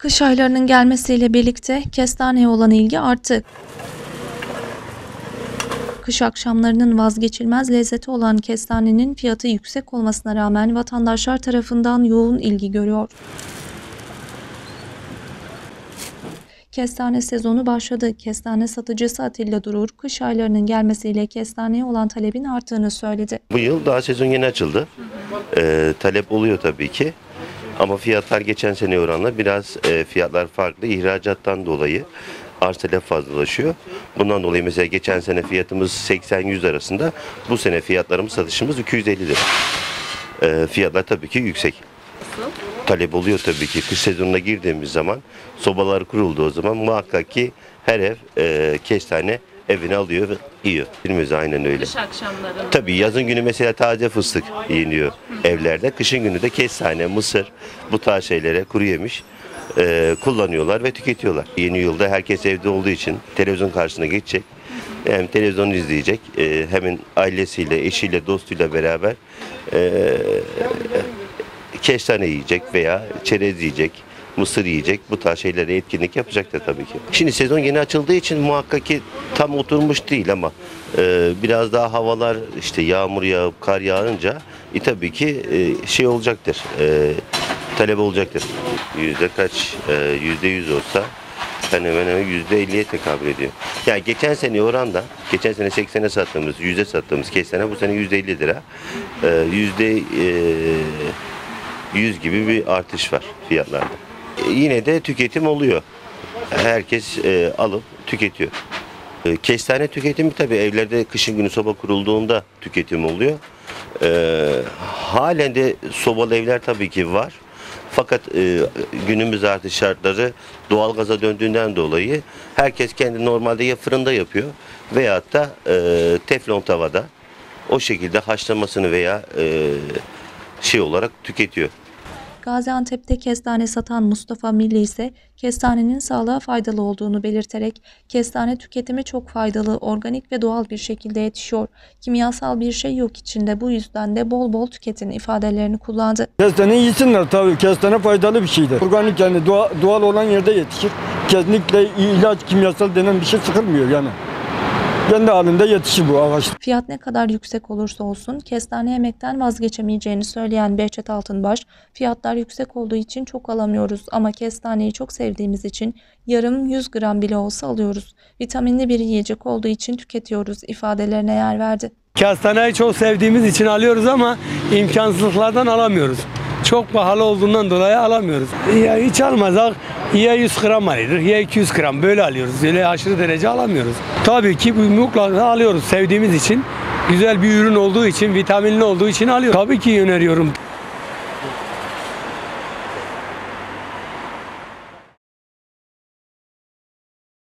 Kış aylarının gelmesiyle birlikte kestaneye olan ilgi arttı. Kış akşamlarının vazgeçilmez lezzeti olan kestanenin fiyatı yüksek olmasına rağmen vatandaşlar tarafından yoğun ilgi görüyor. Kestane sezonu başladı. Kestane satıcısı Atilla Durur, kış aylarının gelmesiyle kestaneye olan talebin arttığını söyledi. Bu yıl daha sezon yeni açıldı. Talep oluyor tabii ki. Ama fiyatlar geçen sene oranla biraz fiyatlar farklı. İhracattan dolayı arz talep fazlalaşıyor. Bundan dolayı mesela geçen sene fiyatımız 80-100 arasında. Bu sene fiyatlarımız, satışımız 250 lira. Fiyatlar tabii ki yüksek. Talep oluyor tabii ki. Kış sezonuna girdiğimiz zaman, sobalar kurulduğu zaman muhakkak ki her ev kestane evine alıyor ve yiyor. Bilmiyoruz, aynen öyle. Kış akşamları. Tabii yazın günü mesela taze fıstık yeniyor evlerde. Kışın günü de kestane, mısır, bu tarz şeylere, kuru yemiş kullanıyorlar ve tüketiyorlar. Yeni yılda herkes evde olduğu için televizyon karşısına geçecek. Hem televizyonu izleyecek, hem ailesiyle, eşiyle, dostuyla beraber kestane yiyecek veya çerez yiyecek, mısır yiyecek, bu tarz şeylere etkinlik yapacaktır tabii ki. Şimdi sezon yeni açıldığı için muhakkak ki tam oturmuş değil ama biraz daha havalar işte yağmur yağıp kar yağınca tabii ki şey olacaktır, talep olacaktır. Yüzde kaç, %100 olsa hemen hemen %50'ye tekabül ediyor. Yani geçen sene oranda, geçen sene 80'e sattığımız, 100'e sattığımız kestane bu sene %50 lira. %100 gibi bir artış var fiyatlarda. Yine de tüketim oluyor. Herkes alıp tüketiyor. Kestane tüketimi tabii evlerde kışın günü soba kurulduğunda tüketim oluyor. Halen de sobalı evler tabii ki var. Fakat günümüz artık şartları doğalgaza döndüğünden dolayı herkes kendi normalde ya fırında yapıyor veyahut da teflon tavada o şekilde haşlamasını veya şey olarak tüketiyor. Gaziantep'te kestane satan Mustafa Milli ise kestanenin sağlığa faydalı olduğunu belirterek kestane tüketimi çok faydalı, organik ve doğal bir şekilde yetişiyor. Kimyasal bir şey yok içinde, bu yüzden de bol bol tüketin ifadelerini kullandı. Kestane yesinler tabii. Kestane faydalı bir şeydir. Organik yani doğal olan yerde yetişir. Kesinlikle ilaç, kimyasal denen bir şey sıkılmıyor yani. Kendi halinde yetişir bu ağaç. Fiyat ne kadar yüksek olursa olsun kestane yemekten vazgeçemeyeceğini söyleyen Behçet Altınbaş, fiyatlar yüksek olduğu için çok alamıyoruz ama kestaneyi çok sevdiğimiz için yarım 100 gram bile olsa alıyoruz. Vitaminli bir yiyecek olduğu için tüketiyoruz ifadelerine yer verdi. Kestaneyi çok sevdiğimiz için alıyoruz ama imkansızlıklardan alamıyoruz. Çok pahalı olduğundan dolayı alamıyoruz. Ya hiç almazsak ya 100 gram alıyoruz ya 200 gram böyle alıyoruz. Öyle aşırı derece alamıyoruz. Tabii ki bu mutlaka alıyoruz sevdiğimiz için. Güzel bir ürün olduğu için, vitaminli olduğu için alıyoruz. Tabii ki öneriyorum.